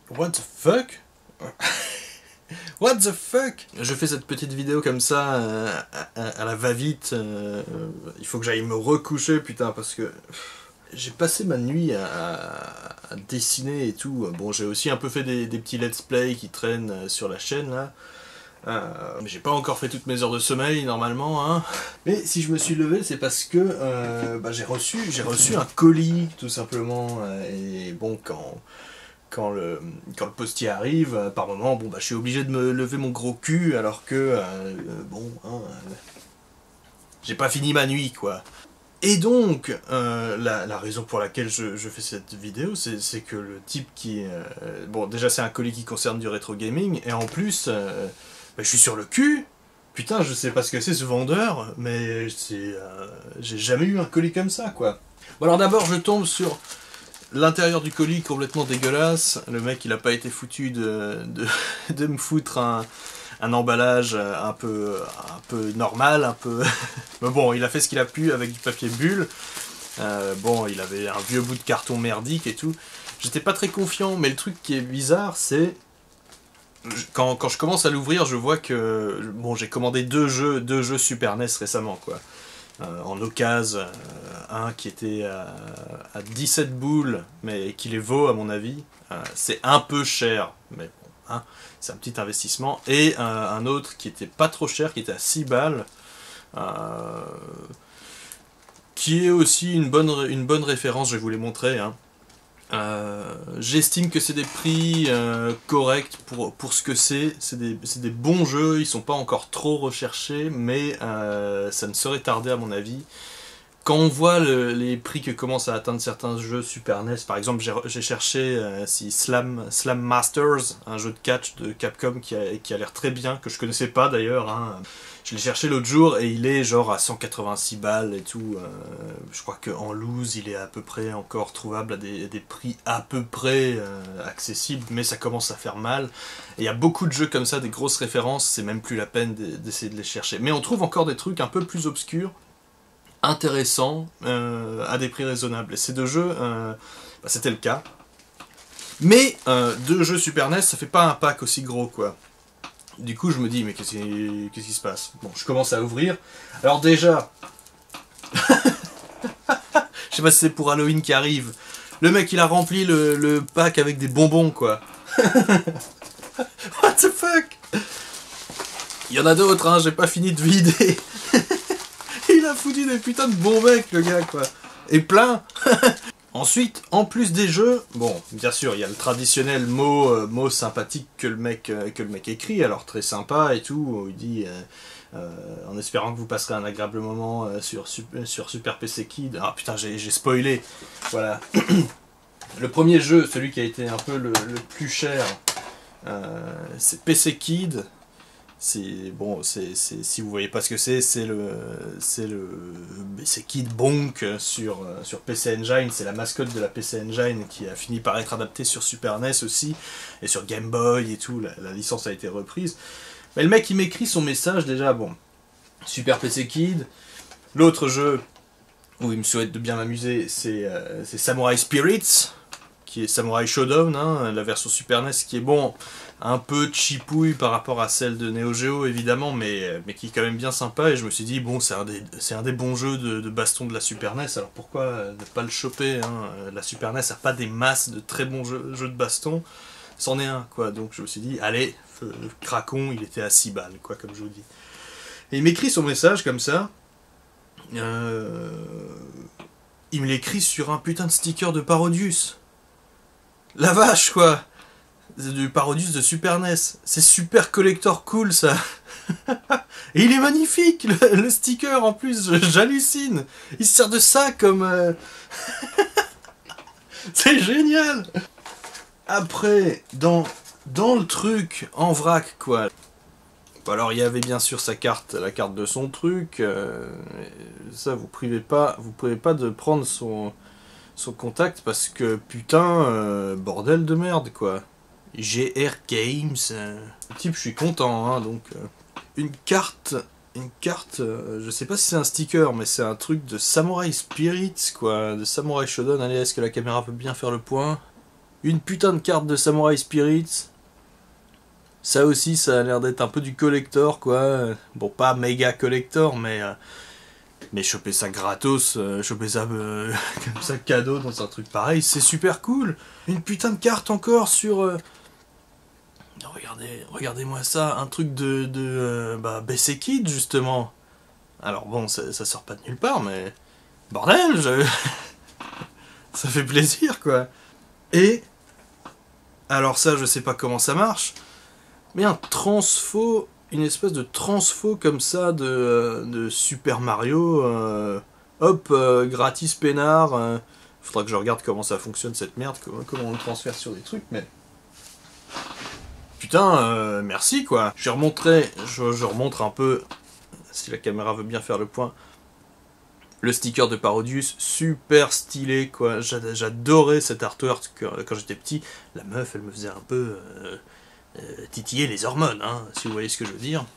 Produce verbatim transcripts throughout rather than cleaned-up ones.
What the fuck? What the fuck? Je fais cette petite vidéo comme ça, euh, à, à la va-vite. Euh, il faut que j'aille me recoucher, putain, parce que j'ai passé ma nuit à, à, à dessiner et tout. Bon, j'ai aussi un peu fait des, des petits let's play qui traînent sur la chaîne, là. Euh, mais j'ai pas encore fait toutes mes heures de sommeil, normalement, hein. Mais si je me suis levé, c'est parce que euh, bah, j'ai reçu, j'ai reçu un colis, tout simplement. Et bon, quand... Quand le, quand le postier arrive, euh, par moment, bon, bah, je suis obligé de me lever mon gros cul, alors que, euh, euh, bon, hein, euh, j'ai pas fini ma nuit, quoi. Et donc, euh, la, la raison pour laquelle je, je fais cette vidéo, c'est que le type qui... Euh, bon, déjà, c'est un colis qui concerne du rétro gaming, et en plus, euh, bah, je suis sur le cul. Putain, je sais pas ce que c'est ce vendeur, mais c'est... Euh, j'ai jamais eu un colis comme ça, quoi. Bon, alors d'abord, je tombe sur... l'intérieur du colis complètement dégueulasse. Le mec il a pas été foutu de, de, de me foutre un, un emballage un peu, un peu normal, un peu... Mais bon, il a fait ce qu'il a pu avec du papier bulle. Euh, bon, il avait un vieux bout de carton merdique et tout. J'étais pas très confiant, mais le truc qui est bizarre, c'est... Quand, quand je commence à l'ouvrir, je vois que... Bon, j'ai commandé deux jeux, deux jeux Super N E S récemment, quoi. Euh, en occasion, euh, un qui était à, à dix-sept boules, mais qui les vaut à mon avis. Euh, c'est un peu cher, mais bon, hein, c'est un petit investissement. Et euh, un autre qui était pas trop cher, qui était à six balles, euh, qui est aussi une bonne, une bonne référence, je vais vous les montrer. Hein. Euh, J'estime que c'est des prix euh, corrects pour, pour ce que c'est. C'est des, des bons jeux, ils sont pas encore trop recherchés, mais euh, ça ne saurait tarder à mon avis. Quand on voit le, les prix que commencent à atteindre certains jeux Super N E S, par exemple j'ai cherché euh, si Slam, Slam Masters, un jeu de catch de Capcom qui a, qui a l'air très bien, que je connaissais pas d'ailleurs. Hein. Je l'ai cherché l'autre jour et il est genre à cent quatre-vingt-six balles et tout. Euh, je crois qu'en loose il est à peu près encore trouvable à des, des prix à peu près euh, accessibles, mais ça commence à faire mal. Et il y a beaucoup de jeux comme ça, des grosses références, c'est même plus la peine d'essayer de les chercher. Mais on trouve encore des trucs un peu plus obscurs, intéressants, euh, à des prix raisonnables. Et ces deux jeux, euh, bah, c'était le cas. Mais euh, deux jeux Super N E S, ça fait pas un pack aussi gros, quoi. Du coup, je me dis, mais qu'est-ce qui, qu'est-ce qui se passe? Bon, je commence à ouvrir. Alors déjà, je sais pas si c'est pour Halloween qui arrive. Le mec, il a rempli le, le pack avec des bonbons, quoi. What the fuck? Il y en a d'autres, hein, j'ai pas fini de vider. Il a foutu des putains de bons mecs, le gars, quoi. Et plein. Ensuite, en plus des jeux, bon, bien sûr, il y a le traditionnel mot, euh, mot sympathique que le mec, euh, que le mec écrit, alors très sympa et tout, où il dit, euh, euh, en espérant que vous passerez un agréable moment euh, sur, sur Super P C Kid. Ah putain, j'ai spoilé, voilà. Le premier jeu, celui qui a été un peu le, le plus cher, euh, c'est P C Kid. C'est bon, c'est si vous voyez pas ce que c'est, c'est le c'est le c'est Kid Bonk sur sur P C Engine, c'est la mascotte de la P C Engine qui a fini par être adaptée sur Super N E S aussi et sur Game Boy et tout. La, la licence a été reprise. Mais le mec il m'écrit son message déjà, bon, Super P C Kid. L'autre jeu où il me souhaite de bien m'amuser, c'est euh, c'est Samurai Spirits, qui est Samurai Shodown, hein, la version Super N E S qui est bon. Un peu chipouille par rapport à celle de Neo Geo évidemment, mais, mais qui est quand même bien sympa, et je me suis dit bon, c'est un, un des bons jeux de, de baston de la Super N E S, alors pourquoi ne pas le choper, hein. La Super N E S n'a pas des masses de très bons jeux, jeux de baston, c'en est un, quoi, donc je me suis dit allez, feu, craquons, il était à six balles, quoi, comme je vous dis. Et il m'écrit son message comme ça, euh, il me l'écrit sur un putain de sticker de Parodius, la vache, quoi. Du Parodius de Super N E S. C'est super collector cool, ça. Et il est magnifique, le, le sticker, en plus, j'hallucine. Il se sert de ça comme... Euh... C'est génial. Après, dans, dans le truc, en vrac, quoi. Alors, il y avait bien sûr sa carte, la carte de son truc. Euh, ça, vous privez pas, vous privez pas de prendre son, son contact, parce que, putain, euh, bordel de merde, quoi. G R Games, euh... le type, je suis content, hein, donc euh... une carte, une carte, euh, je sais pas si c'est un sticker, mais c'est un truc de Samurai Spirits, quoi, de Samurai Shodown. Allez, est-ce que la caméra peut bien faire le point? Une putain de carte de Samurai Spirits. Ça aussi, ça a l'air d'être un peu du collector, quoi. Bon, pas méga collector, mais... Euh, mais choper ça gratos, euh, choper ça euh, comme ça cadeau dans un truc pareil, c'est super cool. Une putain de carte encore sur... Euh... Regardez, regardez-moi ça, un truc de... de euh, bah, B C Kid, justement. Alors bon, ça, ça sort pas de nulle part, mais... Bordel, je... ça fait plaisir, quoi. Et... Alors ça, je sais pas comment ça marche, mais un transfo, une espèce de transfo comme ça de, de Super Mario, euh, hop, euh, gratis peinard, euh, faudra que je regarde comment ça fonctionne cette merde, comment, comment on le transfère sur des trucs, mais... Putain, euh, merci quoi. Je remonterai, je, je remontre un peu, si la caméra veut bien faire le point, le sticker de Parodius, super stylé quoi, j'adorais cet artwork quand j'étais petit. La meuf elle me faisait un peu euh, euh, titiller les hormones, hein, si vous voyez ce que je veux dire.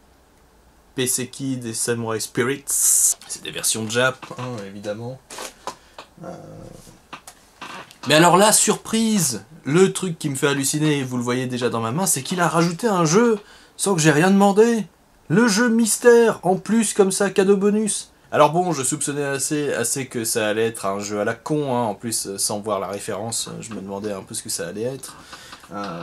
P C Kid et Samurai Spirits, c'est des versions Jap, hein, évidemment. Euh... Mais alors là, surprise, le truc qui me fait halluciner, vous le voyez déjà dans ma main, c'est qu'il a rajouté un jeu sans que j'ai rien demandé. Le jeu mystère, en plus comme ça, cadeau bonus. Alors bon, je soupçonnais assez, assez que ça allait être un jeu à la con, hein. En plus, sans voir la référence, je me demandais un peu ce que ça allait être. Euh...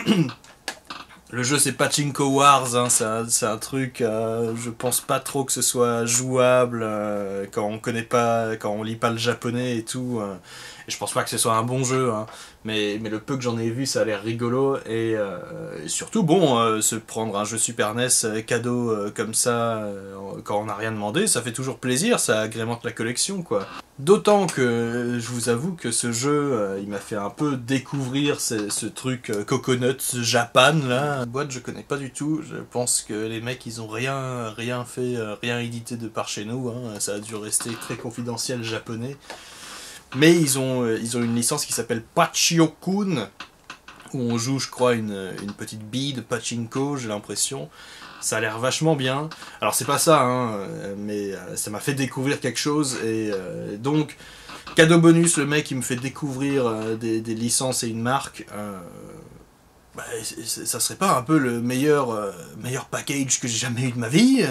Le jeu c'est Pachinko Wars, hein. C'est un, un truc, euh, je pense pas trop que ce soit jouable euh, quand on connaît pas, quand on lit pas le japonais et tout. Euh, et je pense pas que ce soit un bon jeu, hein. mais, mais le peu que j'en ai vu ça a l'air rigolo et, euh, et surtout bon, euh, se prendre un jeu Super N E S euh, cadeau euh, comme ça euh, quand on n'a rien demandé, ça fait toujours plaisir, ça agrémente la collection quoi. D'autant que je vous avoue que ce jeu, euh, il m'a fait un peu découvrir ce, ce truc euh, Coconuts Japan là. La boîte je connais pas du tout, je pense que les mecs ils ont rien, rien fait, euh, rien édité de par chez nous, hein. Ça a dû rester très confidentiel japonais. Mais ils ont, euh, ils ont une licence qui s'appelle Pachio-kun, où on joue je crois une, une petite bille de pachinko, j'ai l'impression. Ça a l'air vachement bien. Alors c'est pas ça, hein, mais ça m'a fait découvrir quelque chose. Et euh, donc, cadeau bonus, le mec il me fait découvrir euh, des, des licences et une marque. Euh, bah, c est, ça serait pas un peu le meilleur, euh, meilleur package que j'ai jamais eu de ma vie?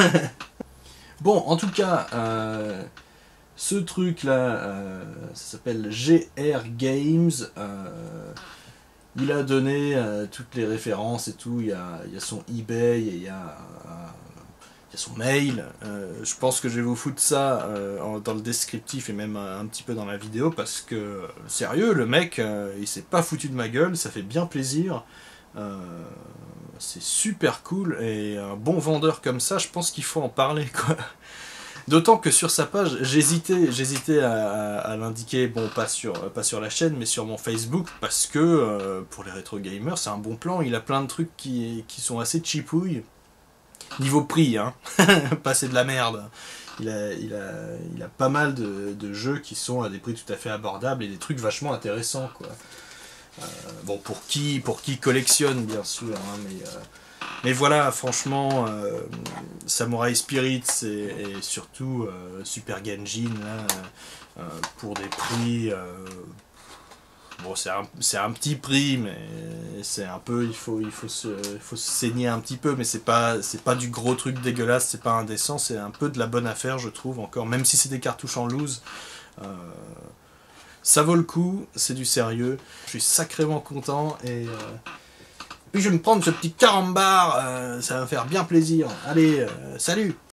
Bon, en tout cas, euh, ce truc là, euh, ça s'appelle G R Games. Euh, Il a donné euh, toutes les références et tout, il y a, il y a son eBay, et il y a, euh, il y a son mail. Euh, je pense que je vais vous foutre ça euh, en, dans le descriptif et même un, un petit peu dans la vidéo parce que, sérieux, le mec, euh, il s'est pas foutu de ma gueule, ça fait bien plaisir. Euh, c'est super cool et un bon vendeur comme ça, je pense qu'il faut en parler quoi. D'autant que sur sa page, j'hésitais, j'hésitais à, à, à l'indiquer, bon pas sur, pas sur la chaîne, mais sur mon Facebook, parce que euh, pour les rétro gamers, c'est un bon plan, il a plein de trucs qui, qui sont assez cheapouilles. Niveau prix, hein, pas c'est de la merde. Il a, il a, il a pas mal de, de jeux qui sont à des prix tout à fait abordables et des trucs vachement intéressants, quoi. Euh, bon, pour qui, pour qui collectionne, bien sûr, hein, mais... Euh, Mais voilà, franchement, euh, Samurai Spirits et, et surtout euh, Super Genjin, là, euh, pour des prix... Euh, bon, c'est un, c'est un petit prix, mais c'est un peu... Il faut, il faut, se, il faut se saigner un petit peu, mais c'est pas, c'est pas du gros truc dégueulasse, c'est pas indécent, c'est un peu de la bonne affaire, je trouve, encore. Même si c'est des cartouches en loose, euh, ça vaut le coup, c'est du sérieux. Je suis sacrément content et... Euh, Puis je vais me prendre ce petit carambar, euh, ça va me faire bien plaisir. Allez, euh, salut!